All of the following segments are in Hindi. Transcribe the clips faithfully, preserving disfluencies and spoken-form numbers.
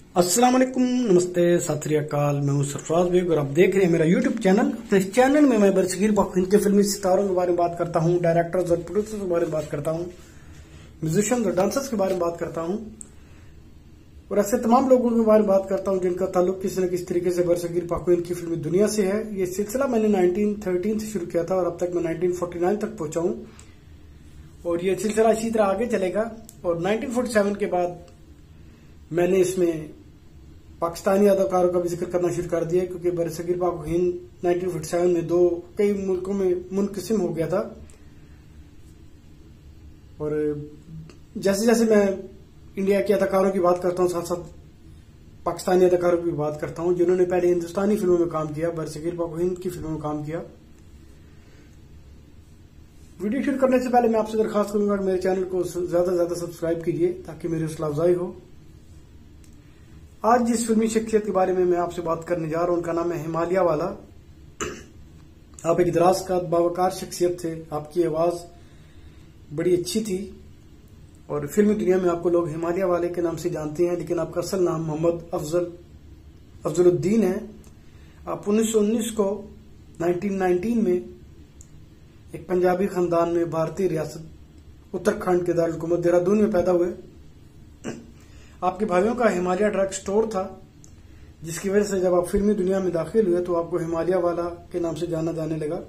अस्सलाम वालेकुम, नमस्ते, सत श्री अकाल। मैं हूं सरफराज बेग और आप देख रहे हैं मेरा यूट्यूब चैनल। तो इस चैनल में मैं बरसगीर पाकिस्तान के फिल्मी सितारों के बारे में बात करता हूं, डायरेक्टर्स और प्रोड्यूसर्स के बारे में बात करता हूं, म्यूजिशियंस और डांसर्स के बारे में बात करता हूं और ऐसे तमाम लोगों के बारे में बात करता हूं जिनका ताल्लुक किसी न किसी तरीके से बरसगीर पाकिस्तान की फिल्मी दुनिया से है। ये सिलसिला मैंने नाइनटीन थर्टीन से शुरू किया था और अब तक मैं नाइनटीन फोर्टी नाइन तक पहुंचा हूं और ये सिलसिला इसी तरह आगे चलेगा। और नाइनटीन फोर्टी सेवन के बाद मैंने इसमें पाकिस्तानी अदाकारों का भी जिक्र करना शुरू कर दिया क्योंकि बरसगीर पाक हिंद नाइनटीन फोर्टी सेवन में दो कई मुल्कों में मुनकसिम हो गया था। और जैसे जैसे मैं इंडिया के अदाकारों की बात करता हूं साथ साथ पाकिस्तानी अदाकारों की भी बात करता हूं जिन्होंने पहले हिंदुस्तानी फिल्मों में काम किया, बरसगीर पाक हिंद की फिल्मों में काम किया। वीडियो शुरू करने से पहले मैं आपसे दरखास्त करूंगा कि मेरे चैनल को ज्यादा से ज्यादा सब्सक्राइब कीजिए ताकि मेरी हौसला अफजाई हो। आज जिस फिल्मी शख्सियत के बारे में मैं आपसे बात करने जा रहा हूं उनका नाम है हिमालय वाला। आप एक दराज का बावकार शख्सियत थे, आपकी आवाज बड़ी अच्छी थी और फिल्मी दुनिया में आपको लोग हिमालय वाले के नाम से जानते हैं, लेकिन आपका असल नाम मोहम्मद अफजल अफजलुद्दीन है। आप उन्नीस सौ उन्नीस को नाइनटीन नाइनटीन में एक पंजाबी खानदान में भारतीय रियासत उत्तराखंड के दारुल हुकूमत देहरादून में पैदा हुए। आपके भाइयों का हिमालय ड्रग स्टोर था जिसकी वजह से जब आप फिल्मी दुनिया में दाखिल हुए तो आपको हिमालय वाला के नाम से जाना जाने लगा।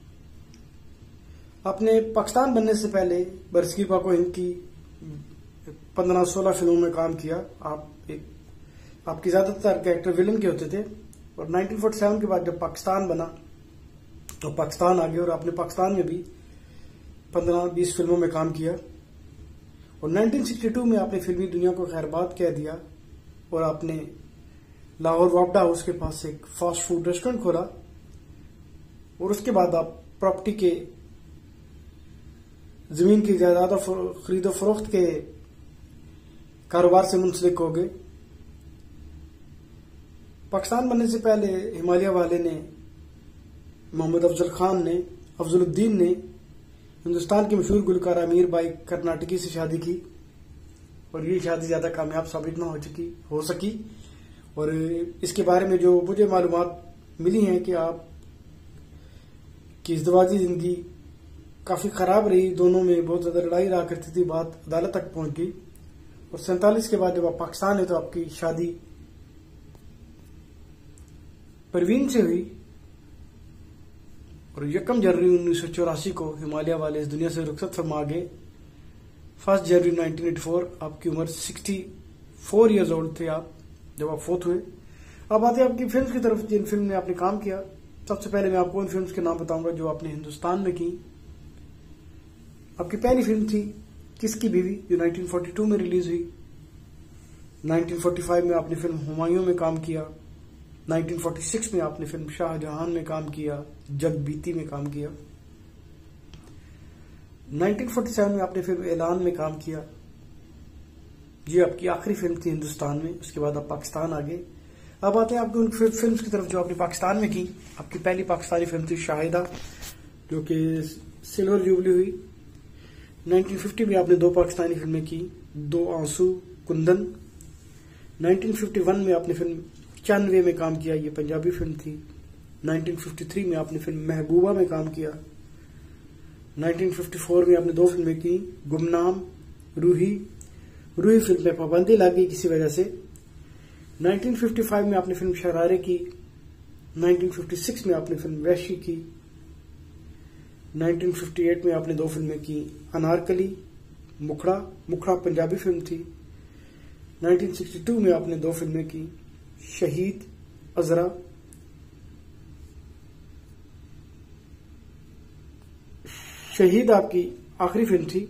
आपने पाकिस्तान बनने से पहले बरसगीर पाक हिंद की पंद्रह सोलह फिल्मों में काम किया। आप एक आपके ज्यादातर कैरेक्टर विलन के होते थे और नाइनटीन फोर्टी सेवन के बाद जब पाकिस्तान बना तो पाकिस्तान आ गए और आपने पाकिस्तान में भी पंद्रह बीस फिल्मों में काम किया। और नाइनटीन सिक्सटी टू में आपने फिल्मी दुनिया को खैरबाद कह दिया और आपने लाहौर वापडा हाउस के पास एक फास्ट फूड रेस्टोरेंट खोला और उसके बाद आप प्रॉपर्टी के जमीन की जायदाद खरीदो फरोख्त के कारोबार से मुंसलिक हो गए। पाकिस्तान बनने से पहले हिमालय वाले ने मोहम्मद अफजल खान ने अफजलुद्दीन ने हिंदुस्तान की मशहूर गुलकार अमीर बाई कर्नाटकी से शादी की और ये शादी ज्यादा कामयाब साबित ना हो चुकी हो सकी। और इसके बारे में जो मुझे मालूमात मिली हैं कि आप की इज़्दिवाजी जिंदगी काफी खराब रही, दोनों में बहुत ज्यादा लड़ाई रहा करती थी, बात अदालत तक पहुंच गई। और सैंतालीस के बाद जब आप पाकिस्तान है तो आपकी शादी परवीन से हुई और यकम जनवरी उन्नीस सौ चौरासी को हिमालय वाले इस दुनिया से रुखसत फरमा गए। First January nineteen eighty four आपकी उम्र सिक्सटी फोर ईयर्स ओल्ड थे आप जब आप फोत हुए। अब आते हैं आपकी फिल्म की तरफ, जिन फिल्म में आपने काम किया। सबसे पहले मैं आपको उन फिल्म के नाम बताऊंगा जो आपने हिंदुस्तान में की। आपकी पहली फिल्म थी किसकी बीवी जो नाइनटीन फोर्टी टू में रिलीज हुई। नाइनटीन फोर्टी फाइव में आपने फिल्म हुमायूं में काम किया। नाइनटीन फोर्टी सिक्स में आपने फिल्म शाहजहां में काम किया, जग बीती में काम किया। नाइनटीन फोर्टी सेवन में आपने फिल्म ऐलान में काम किया, ये आपकी आखिरी फिल्म थी हिंदुस्तान में। उसके बाद आप पाकिस्तान आ गए। अब आते हैं आपकी उन फिल्म की तरफ जो आपने पाकिस्तान में की। आपकी पहली पाकिस्तानी फिल्म थी शाहिदा जो कि सिल्वर जुबली हुई। नाइनटीन फिफ्टी में आपने दो पाकिस्तानी फिल्में की, दो आंसू, कुंदन। नाइनटीन फिफ्टी वन में आपने फिल्म चंद वे में काम किया, ये पंजाबी फिल्म थी। नाइनटीन फिफ्टी थ्री में आपने फिल्म महबूबा में काम किया। नाइनटीन फिफ्टी फोर में आपने दो फिल्में की, गुमनाम, रूही। रूही फिल्म में पाबंदी लग गई किसी वजह से। नाइनटीन फिफ्टी फाइव में आपने फिल्म शरारे की। नाइनटीन फिफ्टी सिक्स में आपने फिल्म वैशी की। नाइनटीन फिफ्टी एट में आपने दो फिल्में की, अनारकली, मुखड़ा। मुखड़ा पंजाबी फिल्म थी। नाइनटीन सिक्सटी टू में आपने दो फिल्में की, शहीद, अजरा। शहीद आपकी आखिरी फिल्म थी।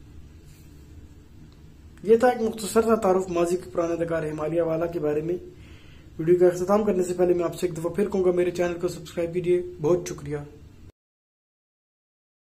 यह था एक मुख्तसर सा तारुफ माजी के पुराने अदाकार हिमालय वाला के बारे में। वीडियो का अख्ताम करने से पहले मैं आपसे एक दफा फिर कहूंगा मेरे चैनल को सब्सक्राइब कीजिए। बहुत शुक्रिया।